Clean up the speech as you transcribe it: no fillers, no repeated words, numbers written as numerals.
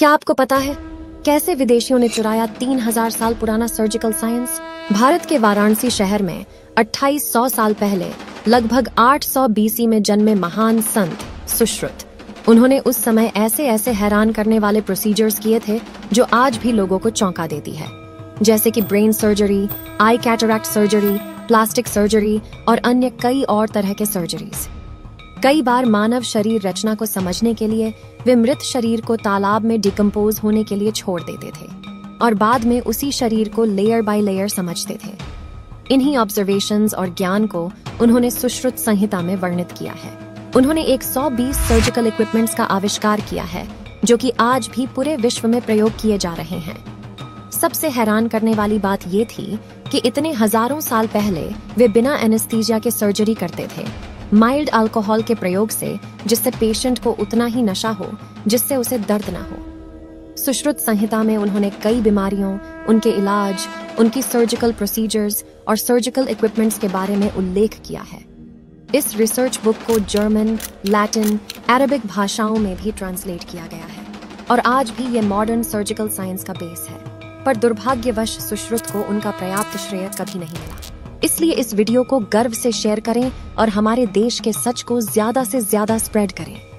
क्या आपको पता है कैसे विदेशियों ने चुराया 3000 साल पुराना सर्जिकल साइंस? भारत के वाराणसी शहर में 2800 साल पहले लगभग 800 बीसी में जन्मे महान संत सुश्रुत। उन्होंने उस समय ऐसे ऐसे हैरान करने वाले प्रोसीजर्स किए थे जो आज भी लोगों को चौंका देती है, जैसे कि brain surgery, eye cataract surgery, plastic surgery और अन्य कई और तरह के सर्जरीज। कई बार मानव शरीर रचना को समझने के लिए वे मृत शरीर को तालाब में डिकम्पोज होने के लिए छोड़ देते थे और बाद में उसी शरीर को लेयर बाय लेयर समझते थे। इन्हीं ऑब्जर्वेशंस और ज्ञान को उन्होंने सुश्रुत संहिता में वर्णित किया है। उन्होंने 120 सर्जिकल इक्विपमेंट्स का आविष्कार किया है जो कि आज भी पूरे विश्व में प्रयोग किए जा रहे हैं। सबसे हैरान करने वाली बात ये थी कि इतने हजारों साल पहले वे बिना एनेस्थीसिया के सर्जरी करते थे, माइल्ड अल्कोहल के प्रयोग से, जिससे पेशेंट को उतना ही नशा हो जिससे उसे दर्द ना हो। सुश्रुत संहिता में उन्होंने कई बीमारियों, उनके इलाज, उनकी सर्जिकल प्रोसीजर्स और सर्जिकल इक्विपमेंट्स के बारे में उल्लेख किया है। इस रिसर्च बुक को जर्मन, लैटिन, अरबिक भाषाओं में भी ट्रांसलेट किया गया है और आज भी ये मॉडर्न सर्जिकल साइंस का बेस है। पर दुर्भाग्यवश सुश्रुत को उनका पर्याप्त श्रेय कभी नहीं मिला। इसलिए इस वीडियो को गर्व से शेयर करें और हमारे देश के सच को ज्यादा से ज्यादा स्प्रेड करें।